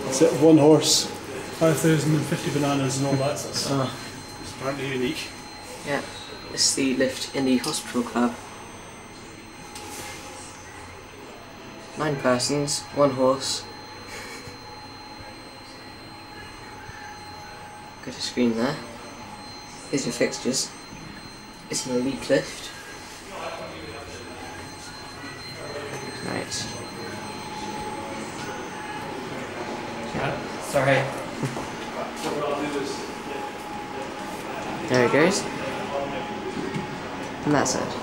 It's it, one horse, 5,050 bananas and all that. So it's apparently unique. Yeah, it's the lift in the hospital club. 9 persons, 1 horse. Got a screen there. Here's your fixtures. It's an elite lift. Right. Yeah, sorry. There it goes. And that's it.